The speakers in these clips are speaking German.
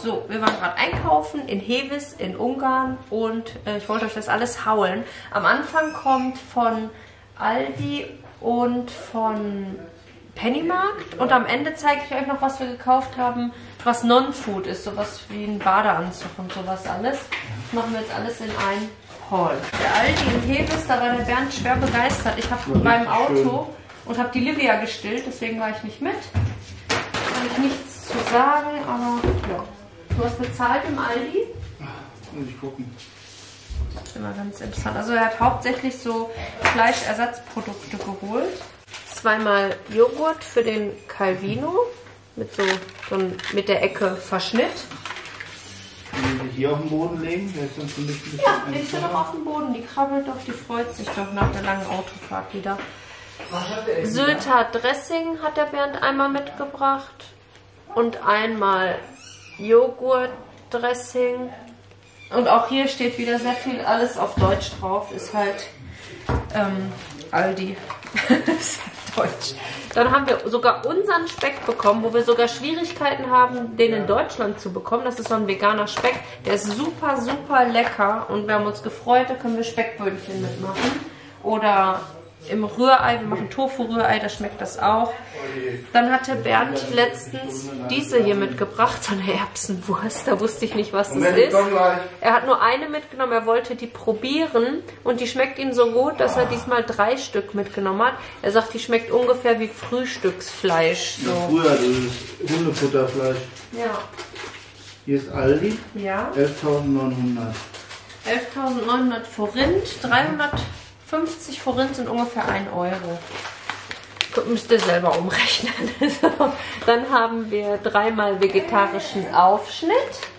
So, wir waren gerade einkaufen in Heves in Ungarn und ich wollte euch das alles haulen. Am Anfang kommt von Aldi und von Pennymarkt und am Ende zeige ich euch noch, was wir gekauft haben, was Non-Food ist, sowas wie ein Badeanzug und sowas alles. Das machen wir jetzt alles in ein Haul. Der Aldi in Heves, da war der Bernd schwer begeistert. Ich habe beim Auto und habe die Livia gestillt, deswegen war ich nicht mit. Kann ich nichts zu sagen, aber ja. Du hast bezahlt im Aldi? Muss ich gucken. Das ist immer ganz interessant. Also er hat hauptsächlich so Fleischersatzprodukte geholt. Zweimal Joghurt für den Calvino mit mit der Ecke Verschnitt. Können wir hier auf den Boden legen? Der ist dann für mich ein bisschen Ja, legst du doch auf den Boden. Die krabbelt doch, die freut sich doch nach der langen Autofahrt wieder. Sylter Dressing hat der Bernd einmal mitgebracht. Und einmal Joghurtdressing. Und auch hier steht wieder sehr viel alles auf Deutsch drauf. Ist halt Aldi. Ist halt Deutsch. Dann haben wir sogar unseren Speck bekommen, wo wir sogar Schwierigkeiten haben, den in Deutschland zu bekommen. Das ist so ein veganer Speck. Der ist super, super lecker. Und wir haben uns gefreut, da können wir Speckböhnchen mitmachen. Oder im Rührei, wir machen Tofu-Rührei, da schmeckt das auch. Dann hatte Bernd letztens diese hier mitgebracht, so eine Erbsenwurst, da wusste ich nicht, was das ist. Er hat nur eine mitgenommen, er wollte die probieren und die schmeckt ihm so gut, dass er diesmal 3 Stück mitgenommen hat. Er sagt, die schmeckt ungefähr wie Frühstücksfleisch. So. Ja, früher, das ist Hundefutterfleisch. Ja. Hier ist Aldi. Ja. 11.900. 11.900 Forint, 350 Forint sind ungefähr 1 Euro. Müsst ihr selber umrechnen. So. Dann haben wir 3-mal vegetarischen Aufschnitt.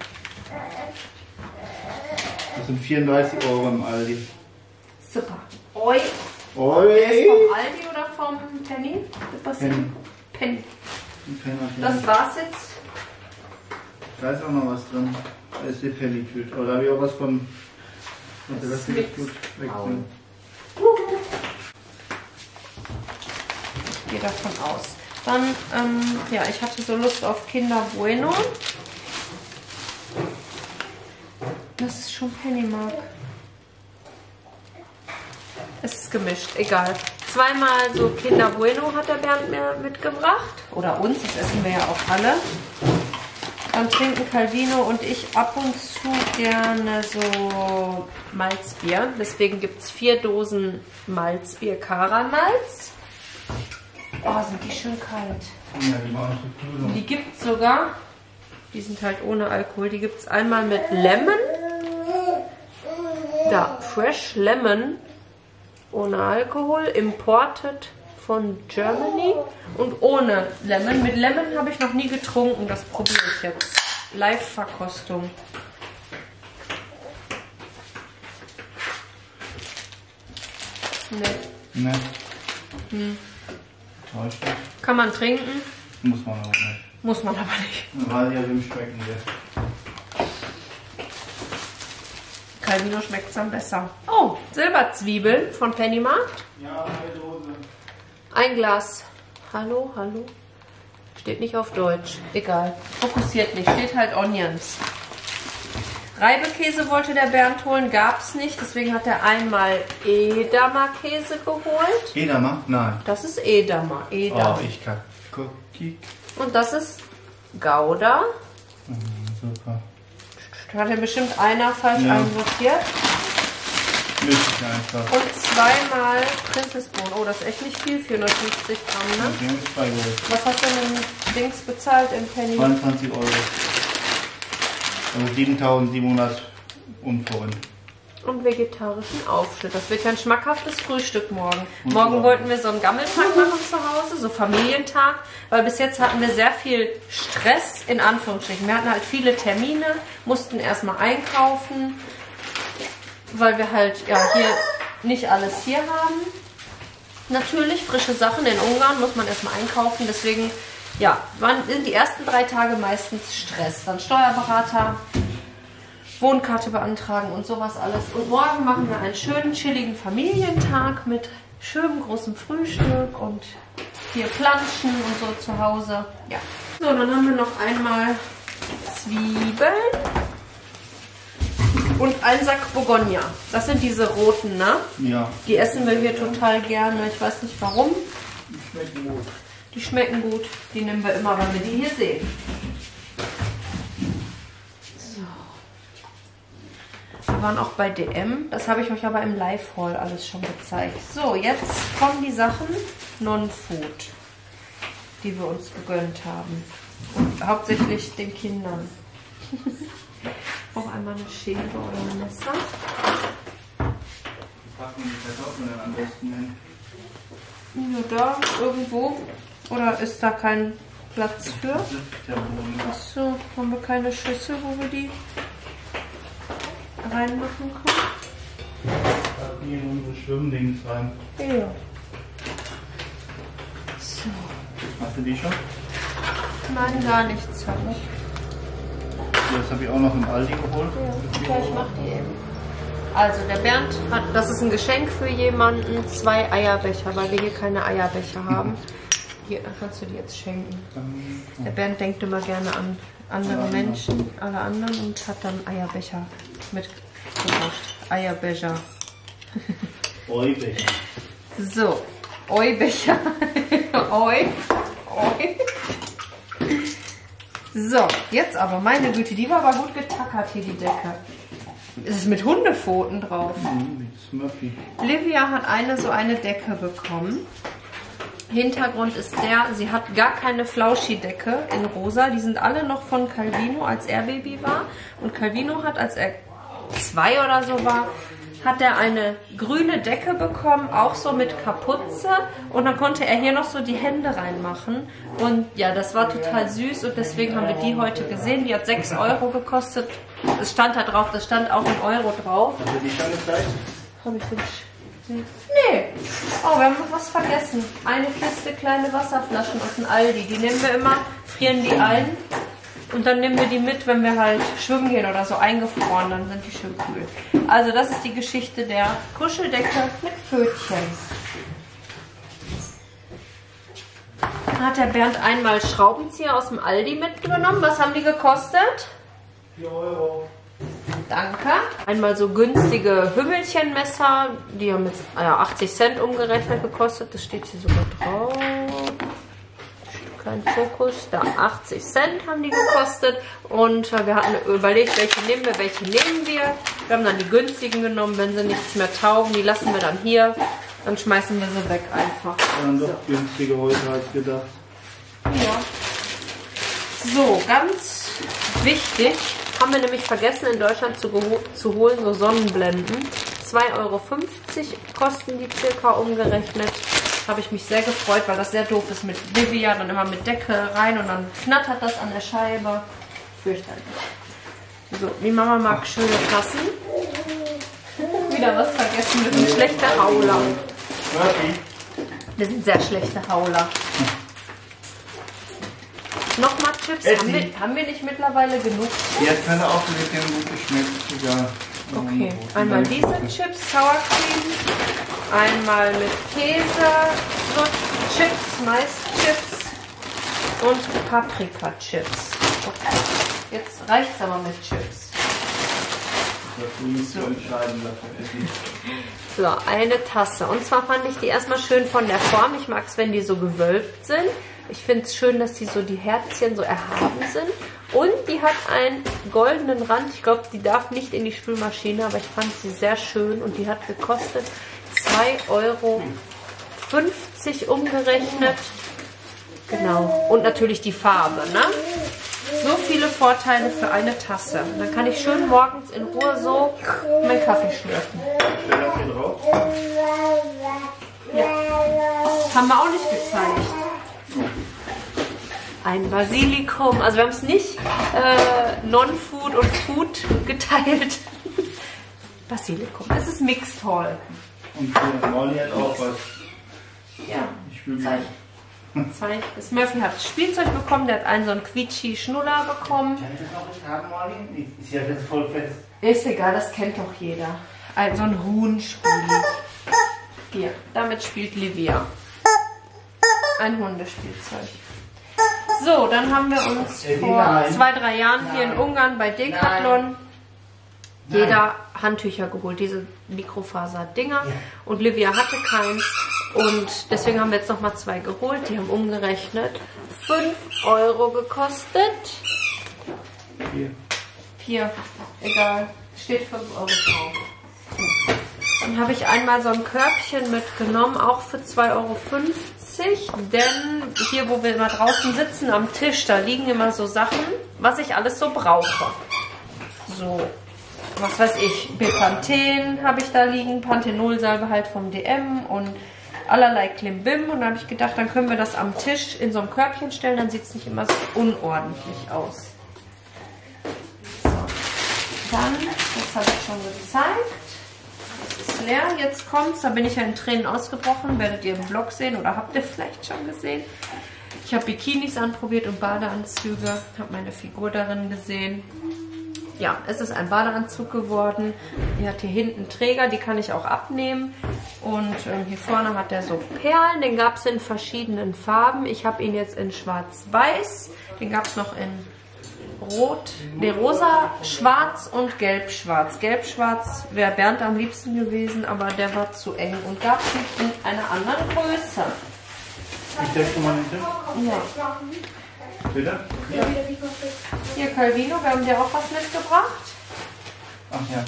Das sind 34 Euro im Aldi. Super. Oi. Oi. Der ist vom Aldi oder vom Penny? Penny. Das war's jetzt. Da ist auch noch was drin. Da ist die Penny-Tüte. Oder habe ich auch was von... Das ist gut wegnehmen. Ich gehe davon aus. Dann, ja, ich hatte so Lust auf Kinder Bueno. Das ist schon Pennymark. Es ist gemischt, egal. 2-mal so Kinder Bueno hat der Bernd mir mitgebracht. Oder uns, das essen wir ja auch alle. Dann trinken Calvino und ich ab und zu gerne so Malzbier. Deswegen gibt es 4 Dosen Malzbier Karamalz. Oh, sind die schön kalt. Ja, die machen so. Die gibt es sogar, die sind halt ohne Alkohol, die gibt es einmal mit Lemon. Da, Fresh Lemon, ohne Alkohol, imported von Germany und ohne Lemon. Mit Lemon habe ich noch nie getrunken, das probiere ich jetzt. Live-Verkostung. Ne. Kann man trinken? Muss man aber nicht. Muss man aber nicht. Dann weiß ich ja, wem schmecken wir. Calvino schmeckt es dann besser. Oh, Silberzwiebeln von Pennymarkt. Ja, eine Dose. Ein Glas. Hallo, hallo. Steht nicht auf Deutsch. Egal. Fokussiert nicht. Steht halt Onions. Reibekäse wollte der Bernd holen. Gab es nicht. Deswegen hat er einmal Edamer Käse geholt. Edamer? Nein. Das ist Edamer. Oh, ich kann. Cookie. Und das ist Gouda. Super. Da hat er bestimmt einer falsch einsortiert. Flüssig einfach. Und 2-mal Prinzessbohnen. Oh, das ist echt nicht viel, 450 Gramm, ne? Wir haben 2 geholt. Was hast du denn Dings bezahlt im Penny? 22 Euro. Also 7.700 Unforint. Und vegetarischen Aufschnitt. Das wird ja ein schmackhaftes Frühstück morgen. Morgen wollten wir so einen Gammeltag machen zu Hause, so Familientag, weil bis jetzt hatten wir sehr viel Stress, in Anführungsstrichen. Wir hatten halt viele Termine, mussten erstmal einkaufen, weil wir halt ja hier nicht alles hier haben. Natürlich, frische Sachen in Ungarn muss man erstmal einkaufen, deswegen ja, sind die ersten 3 Tage meistens Stress. Dann Steuerberater, Wohnkarte beantragen und sowas alles. Und morgen machen wir einen schönen, chilligen Familientag mit schönem großem Frühstück und hier Planschen und so zu Hause. Ja. So, dann haben wir noch einmal Zwiebeln und ein Sack Bourgogne. Das sind diese roten, ne? Ja. Die essen wir hier total gerne. Ich weiß nicht warum. Die schmecken gut. Die schmecken gut. Die nehmen wir immer, wenn wir die hier sehen. So. Wir waren auch bei DM. Das habe ich euch aber im Live-Haul alles schon gezeigt. So, jetzt kommen die Sachen Non-Food, die wir uns gegönnt haben. Und hauptsächlich den Kindern. Auch einmal eine Schere oder ein Messer. Wo packen die Kartoffeln denn am besten hin? Ja, da irgendwo. Oder ist da kein Platz für? Achso, haben wir keine Schüssel, wo wir die reinmachen können? Packen die in unsere Schwimmdings rein. Ja. So. Hast du die schon? Nein, gar nichts habe ich. Das habe ich auch noch im Aldi geholt. Ja, ich mache die eben. Also der Bernd hat, das ist ein Geschenk für jemanden, 2 Eierbecher, weil wir hier keine Eierbecher haben. Hier kannst du die jetzt schenken. Der Bernd denkt immer gerne an andere Menschen, alle anderen, und hat dann Eierbecher mitgebracht. Eierbecher. Eubecher. So, Eubecher. Oi. So, jetzt aber, meine Güte, die war aber gut getackert hier, die Decke. Es ist mit Hundepfoten drauf. Mit Smurfy. Livia hat so eine Decke bekommen. Hintergrund ist der, sie hat gar keine Flauschi-Decke in rosa. Die sind alle noch von Calvino, als er Baby war. Und Calvino hat, als er 2 oder so war, hat er eine grüne Decke bekommen, auch so mit Kapuze. Und dann konnte er hier noch so die Hände reinmachen. Und ja, das war total süß und deswegen haben wir die heute gesehen. Die hat 6 Euro gekostet. Es stand da drauf, das stand auch in Euro drauf. Hast du die schon gezeigt? Habe ich den Nee. Oh, wir haben noch was vergessen. Eine Kiste kleine Wasserflaschen aus dem Aldi. Die nehmen wir immer, frieren die ein. Und dann nehmen wir die mit, wenn wir halt schwimmen gehen oder so, eingefroren. Dann sind die schön kühl. Also das ist die Geschichte der Kuscheldecke mit Pfötchen. Dann hat der Bernd einmal Schraubenzieher aus dem Aldi mitgenommen. Was haben die gekostet? 4 Euro. Danke. Einmal so günstige Hümmelchenmesser. Die haben jetzt 80 Cent umgerechnet gekostet. Das steht hier sogar drauf. Kein Fokus. Da 80 Cent haben die gekostet. Und wir hatten überlegt, welche nehmen wir. Wir haben dann die günstigen genommen. Wenn sie nichts mehr taugen, die lassen wir dann hier. Dann schmeißen wir sie weg einfach. Dann doch günstiger heute als gedacht. Ja. So, ganz wichtig, haben wir nämlich vergessen in Deutschland zu holen, so Sonnenblenden. 2,50 Euro kosten die circa umgerechnet. Habe ich mich sehr gefreut, weil das sehr doof ist mit Livia, dann immer mit Decke rein und dann knattert das an der Scheibe. Fürchterlich. So, die Mama mag schöne Tassen. Wieder was vergessen, wir sind schlechte Hauler. Wir sind sehr schlechte Hauler. Nochmal Chips. Haben wir nicht mittlerweile genug? Die hat keine auch mit dem gut geschmeckt. Egal. Okay, einmal diese Chips, Sour Cream. Einmal mit Käse, so Chips, Maischips und Paprika-Chips. Okay. Jetzt reicht es aber mit Chips. So, eine Tasse. Und zwar fand ich die erstmal schön von der Form. Ich mag es, wenn die so gewölbt sind. Ich finde es schön, dass die so die Herzchen so erhaben sind. Und die hat einen goldenen Rand. Ich glaube, die darf nicht in die Spülmaschine, aber ich fand sie sehr schön. Und die hat gekostet 2,50 Euro umgerechnet. Genau. Und natürlich die Farbe, ne? So viele Vorteile für eine Tasse. Und dann kann ich schön morgens in Ruhe so meinen Kaffee schlürfen. Ja. Haben wir auch nicht gezeigt. Ein Basilikum. Also wir haben es nicht Non-Food und Food geteilt. Basilikum. Es ist Mixed Haul. Und Molly hat auch was. Ja. Ich will Zeig. Das Murphy hat Spielzeug bekommen, der hat einen so einen Quietschi-Schnuller bekommen. Kann ich das auch nicht haben, Molly? Ist ja das voll fest. Ist egal, das kennt doch jeder. So ein Huhnspiel. Hier, damit spielt Livia. Ein Hundespielzeug. So, dann haben wir uns vor 2-3 Jahren hier in Ungarn bei Decathlon jeder Handtücher geholt, diese Mikrofaser-Dinger. Und Livia hatte keins. Und deswegen haben wir jetzt nochmal 2 geholt. Die haben umgerechnet 5 € gekostet. 4, egal. Steht 5 € drauf. Dann habe ich einmal so ein Körbchen mitgenommen, auch für 2,50 €. Denn hier, wo wir immer draußen sitzen am Tisch, da liegen immer so Sachen, was ich alles so brauche. So, was weiß ich, Bepanthen habe ich da liegen, Panthenolsalbe halt vom DM und allerlei Klimbim. Und da habe ich gedacht, dann können wir das am Tisch in so ein Körbchen stellen, dann sieht es nicht immer so unordentlich aus. So, dann, das habe ich schon gezeigt. Das ist leer, jetzt kommt's. Da bin ich ja in Tränen ausgebrochen, werdet ihr im Vlog sehen oder habt ihr vielleicht schon gesehen. Ich habe Bikinis anprobiert und Badeanzüge, habe meine Figur darin gesehen. Ja, es ist ein Badeanzug geworden. Die hat hier hinten Träger, die kann ich auch abnehmen. Und hier vorne hat er so Perlen. Den gab es in verschiedenen Farben. Ich habe ihn jetzt in schwarz-weiß. Den gab es noch in rot, rosa, schwarz und gelb-schwarz. Gelb-schwarz wäre Bernd am liebsten gewesen, aber der war zu eng und gab es nicht in einer anderen Größe. Ich denke schon mal nicht. Ja. Bitte? Ja. Hier, Calvino, wir haben dir auch was mitgebracht. Ach ja.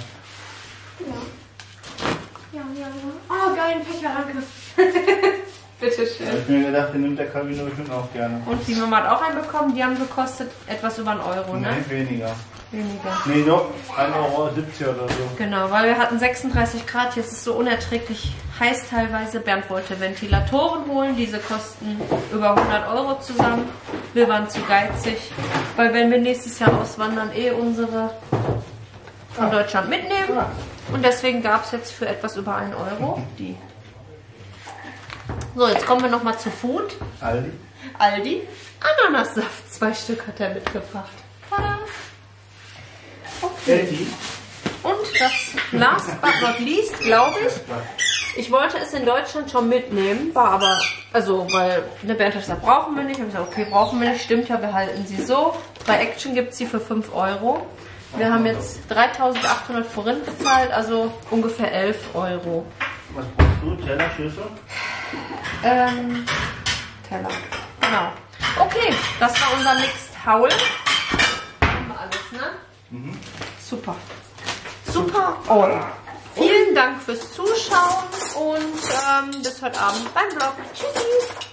Ja. Oh, geil, ein Fächer, danke. Bitteschön. Ich habe mir gedacht, den nimmt der Calvino bestimmt auch gerne. Und die Mama hat auch einen bekommen, die haben gekostet etwas über 1 €, ne? Nein, weniger. Weniger. Nee, doch, 1,70 € oder so. Genau, weil wir hatten 36 Grad, jetzt ist es so unerträglich heiß teilweise. Bernd wollte Ventilatoren holen, diese kosten über 100 € zusammen. Wir waren zu geizig, weil wenn wir nächstes Jahr auswandern, unsere von Deutschland mitnehmen. Und deswegen gab es jetzt für etwas über 1 € die. So, jetzt kommen wir nochmal zu Food. Aldi. Ananassaft, 2 Stück hat er mitgebracht. Tada! Okay. Und das last but not least, glaube ich. Ich wollte es in Deutschland schon mitnehmen, war aber, weil eine Bernd hat gesagt, brauchen wir nicht. Ich habe gesagt, okay, brauchen wir nicht. Stimmt ja, wir halten sie so. Bei Action gibt es sie für 5 €. Wir haben jetzt 3.800 Forint bezahlt, also ungefähr 11 €. Was brauchst du? Teller, Schüssel? Teller. Genau. Okay, das war unser Mixed Howl. Haben wir alles, ne? Mhm. Super. Super all. Vielen Dank fürs Zuschauen und bis heute Abend beim Vlog. Tschüssi.